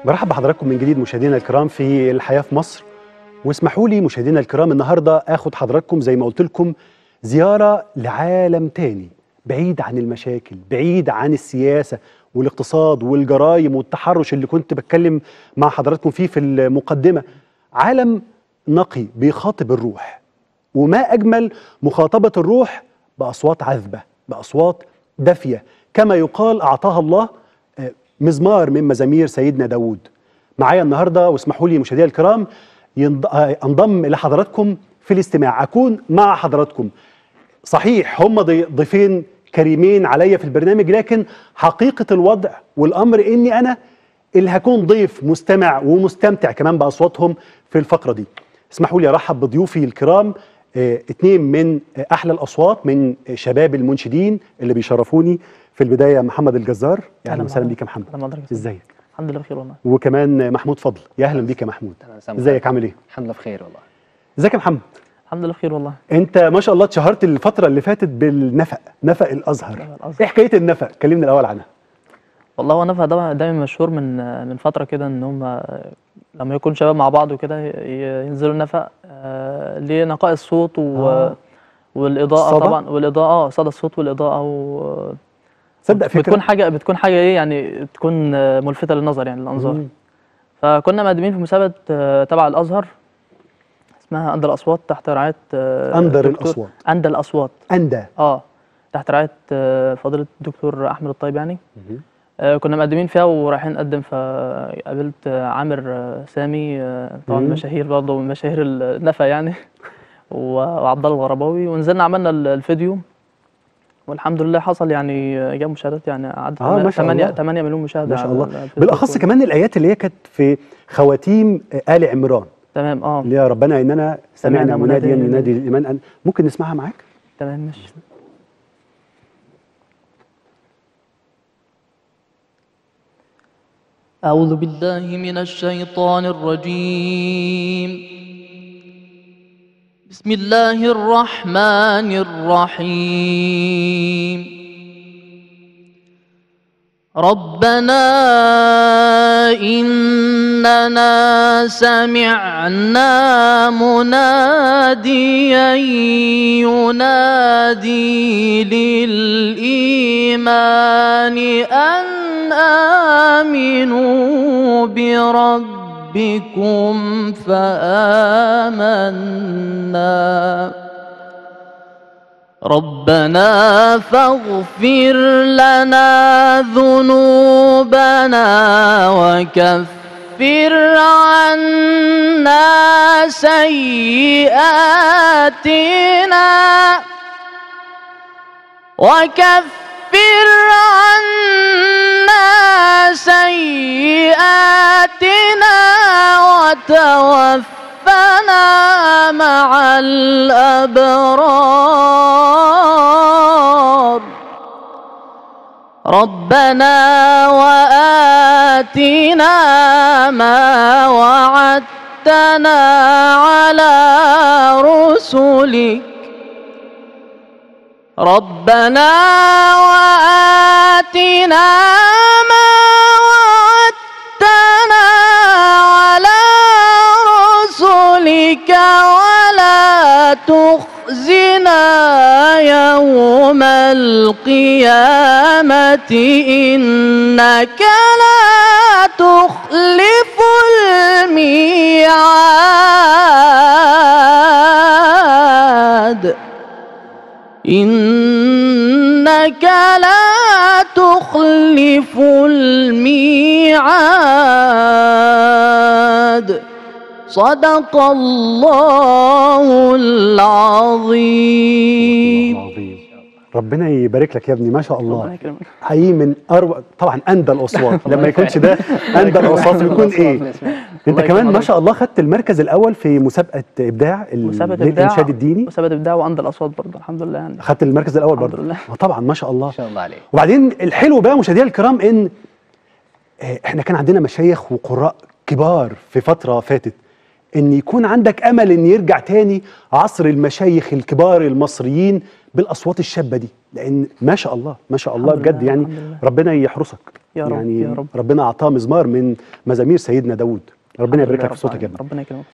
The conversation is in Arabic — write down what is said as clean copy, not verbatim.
برحب بحضراتكم من جديد مشاهدينا الكرام في الحياة في مصر. واسمحوا لي مشاهدينا الكرام النهاردة اخد حضراتكم زي ما قلت لكم زيارة لعالم تاني، بعيد عن المشاكل، بعيد عن السياسة والاقتصاد والجرائم والتحرش اللي كنت بتكلم مع حضراتكم فيه في المقدمة. عالم نقي بيخاطب الروح، وما أجمل مخاطبة الروح بأصوات عذبة، بأصوات دافية، كما يقال أعطاها الله مزمار من مزامير سيدنا داود. معايا النهاردة واسمحوا لي مشاهدينا الكرام انضم لحضراتكم في الاستماع، أكون مع حضراتكم. صحيح هم ضيفين كريمين عليا في البرنامج، لكن حقيقة الوضع والأمر إني أنا اللي هكون ضيف مستمع ومستمتع كمان بأصواتهم في الفقرة دي. اسمحوا لي أرحب بضيوفي الكرام، اتنين من أحلى الأصوات من شباب المنشدين اللي بيشرفوني. في البداية محمد الجزار، يا أهلا وسهلا بيك يا محمد. ازيك؟ الحمد لله بخير والله. وكمان محمود فضل، يا أهلا بيك يا محمود. ازيك عامل ايه؟ الحمد لله بخير والله. ازيك يا محمد؟ الحمد لله بخير والله. انت ما شاء الله اتشهرت الفترة اللي فاتت بالنفق، نفق الأزهر. ايه حكاية النفق؟ كلمني الأول عنها. والله هو نفق ده دايما مشهور من فترة كده، ان هم لما يكون شباب مع بعض وكده ينزلوا النفق ليه نقاء الصوت والإضاءة صدى؟ طبعا، والإضاءة صدى الصوت والإضاءة صدق فكرة بتكون حاجة ايه يعني، تكون ملفتة للنظر يعني للأنظار. فكنا مقدمين في مسابقة تبع الأزهر اسمها أندى الأصوات تحت رعاية أندى الأصوات تحت رعاية فضيلة الدكتور أحمد الطيب يعني. كنا مقدمين فيها ورايحين نقدم، فقابلت عامر سامي طبعا مشاهير برضه من مشاهير النفق يعني وعبد الله الغرباوي، ونزلنا عملنا الفيديو والحمد لله حصل يعني جاب مشاهدات يعني عدت 8 مليون مشاهده ما شاء الله. بالاخص كمان الايات اللي هي كانت في خواتيم آل عمران. تمام. اللي يا ربنا اننا سمعنا مناديا ينادي للايمان. ممكن نسمعها معاك؟ تمام ماشي. أعوذ بالله من الشيطان الرجيم. بسم الله الرحمن الرحيم. ربنا إننا سمعنا مناديا ينادي للإيمان أن آمنوا بربكم فآمنا. ربنا فاغفر لنا ذنوبنا وكفر عنا سيئاتنا وتوفنا مع الأبرار. ربنا وآتنا ما وعدتنا على رسلك. ربنا وآتنا ما وعدتنا على رسلك ولا تخزنا يوم القيامة إنك لا تخلف الميعاد. إنك لا تخلف الميعاد. صدق الله العظيم. ربنا يبارك لك يا ابني، ما شاء الله. حقيقي من اروع طبعا أندى الأصوات. لما يكونش ده أندى الأصوات يكون ايه؟ انت كمان ما شاء الله خدت المركز الأول في مسابقة إبداع الإنشاد الديني. مسابقة إبداع وأندى الأصوات برضه الحمد لله يعني. خدت المركز الأول برضه الحمد لله. طبعا ما شاء الله. ما شاء الله عليك. وبعدين الحلو بقى مشاهدينا الكرام ان احنا كان عندنا مشايخ وقراء كبار في فترة فاتت، ان يكون عندك امل ان يرجع تاني عصر المشايخ الكبار المصريين بالاصوات الشابه دي، لان ما شاء الله ما شاء الله الحمد لله، بجد يعني. الحمد لله. ربنا يحرسك يا رب، يعني يا رب. ربنا اعطاه مزمار من مزامير سيدنا داوود. ربنا الحمد يبارك لله لك في رب صوتك يا العالمين. ابني. ربنا يكرمك.